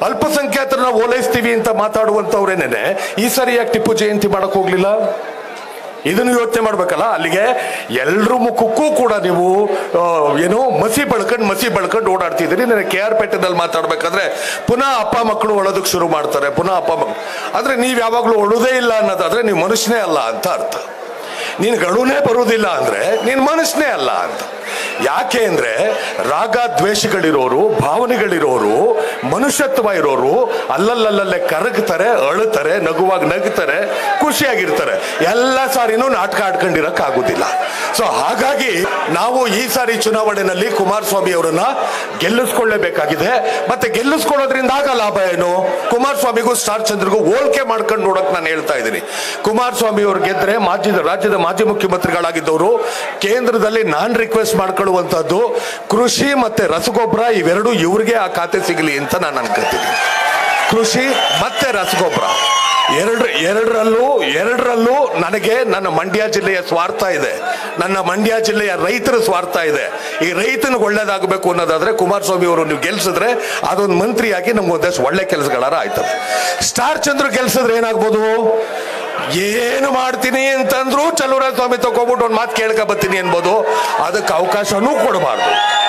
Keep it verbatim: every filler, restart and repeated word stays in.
ಅಲ್ಪಸಂಖ್ಯಾತರನ್ನ ಓಲೈಸ್ತೀವಿ ಅಂತ ಮಾತಾಡುವಂತವ್ರೇನೇನೆ ಈ ಸರಿ ಯಾಕೆ ಟಿಪ್ಪು ಜಯಂತಿ ಮಾಡಕ್ ಹೋಗ್ಲಿಲ್ಲ? ಇದನ್ನು ಯೋಚನೆ ಮಾಡ್ಬೇಕಲ್ಲ. ಅಲ್ಲಿಗೆ ಎಲ್ರ ಮುಖಕ್ಕೂ ಕೂಡ ನೀವು ಏನೋ ಮಸಿ ಬೆಳ್ಕೊಂಡು ಮಸಿ ಬೆಳ್ಕೊಂಡು ಓಡಾಡ್ತಿದ್ದೀರಿ. ನನಗೆ ಕೆ ಆರ್ ಪೇಟೆದಲ್ಲಿ ಮಾತಾಡ್ಬೇಕಾದ್ರೆ ಪುನಃ ಅಪ್ಪ ಮಕ್ಕಳು ಒಳೋದಕ್ಕೆ ಶುರು ಮಾಡ್ತಾರೆ, ಪುನಃ ಅಪ್ಪ ಮಕ್ಕಳು. ಆದ್ರೆ ನೀವು ಯಾವಾಗಲೂ ಒಳುದೇ ಇಲ್ಲ ಅನ್ನೋದಾದ್ರೆ ನೀವು ಮನುಷ್ಯನೇ ಅಲ್ಲ ಅಂತ ಅರ್ಥ. ನೀನು ಗಳುನೇ ಬರುವುದಿಲ್ಲ ಅಂದ್ರೆ ನೀನು ಮನುಷ್ಯನೇ ಅಲ್ಲ ಅಂತ. ಯಾಕೆ ಅಂದ್ರೆ ರಾಗ ದ್ವೇಷಗಳಿರೋರು, ಭಾವನೆಗಳಿರೋರು, ಮನುಷ್ಯತ್ವ ಇರೋರು ಅಲ್ಲಲ್ಲಲ್ಲೇ ಕರಗ್ತಾರೆ, ಅಳುತ್ತಾರೆ, ನಗುವಾಗ ನಗುತ್ತಾರೆ, ಖುಷಿಯಾಗಿರ್ತಾರೆ. ಎಲ್ಲ ಸಾರಿನೂ ನಾಟಕ ಆಡ್ಕೊಂಡಿರಕ್ ಆಗುದಿಲ್ಲ. ಸೊ ಹಾಗಾಗಿ ನಾವು ಈ ಸಾರಿ ಚುನಾವಣೆಯಲ್ಲಿ ಕುಮಾರಸ್ವಾಮಿ ಅವರನ್ನ ಗೆಲ್ಲಿಸ್ಕೊಳ್ಳೇಬೇಕಾಗಿದೆ. ಮತ್ತೆ ಗೆಲ್ಲಿಸ್ಕೊಳ್ಳೋದ್ರಿಂದ ಆಗ ಲಾಭ ಏನು? ಕುಮಾರಸ್ವಾಮಿಗೂ ಸ್ಟಾರ್ ಚಂದ್ರಿಗೂ ಹೋಲಿಕೆ ಮಾಡ್ಕೊಂಡು ನೋಡಕ್ ನಾನು ಹೇಳ್ತಾ ಇದ್ದೀನಿ. ಕುಮಾರಸ್ವಾಮಿ ಅವರು ಗೆದ್ರೆ ಮಾಜಿ ರಾಜ್ಯದ ಮಾಜಿ ಮುಖ್ಯಮಂತ್ರಿಗಳಾಗಿದ್ದವರು ಕೇಂದ್ರದಲ್ಲಿ ನಾನ್ ರಿಕ್ವೆಸ್ಟ್ ಮಾಡ್ಕೊಳ್ಳುವಂತದ್ದು ಕೃಷಿ ಮತ್ತೆ ರಸಗೊಬ್ಬರ ಇವೆರಡು ಇವ್ರಿಗೆ ಆ ಖಾತೆ ಸಿಗಲಿ ಅಂತ ನಾನು ಅನ್ಕೋತೀನಿ. ಕೃಷಿ ಮತ್ತೆ ರಸಗೊಬ್ಬರ ಎರಡು ಎರಡರಲ್ಲೂ ಎರಡರಲ್ಲೂ ನನಗೆ ನನ್ನ ಮಂಡ್ಯ ಜಿಲ್ಲೆಯ ಸ್ವಾರ್ಥ ಇದೆ, ನನ್ನ ಮಂಡ್ಯ ಜಿಲ್ಲೆಯ ರೈತರ ಸ್ವಾರ್ಥ ಇದೆ. ಈ ರೈತನಿಗೆ ಒಳ್ಳೇದಾಗಬೇಕು ಅನ್ನೋದಾದ್ರೆ ಕುಮಾರಸ್ವಾಮಿ ಅವರು ನೀವು ಗೆಲ್ಸಿದ್ರೆ ಅದೊಂದು ಮಂತ್ರಿಯಾಗಿ ನಮ್ಗೆ ಒಂದಷ್ಟು ಒಳ್ಳೆ ಕೆಲಸಗಳಾರ ಆಯ್ತದೆ. ಸ್ಟಾರ್ ಚಂದ್ರ ಗೆಲ್ಸಿದ್ರೆ ಏನಾಗ್ಬೋದು? ಏನು ಮಾಡ್ತೀನಿ ಅಂತಂದ್ರು ಚಲುವರಾಯ ಸ್ವಾಮಿ ತಗೋಬಿಟ್ಟು ಒಂದು ಮಾತು ಕೇಳ್ಕೊ ಬರ್ತೀನಿ ಅನ್ಬೋದು. ಅದಕ್ಕೆ ಅವಕಾಶನೂ ಕೊಡಬಾರ್ದು.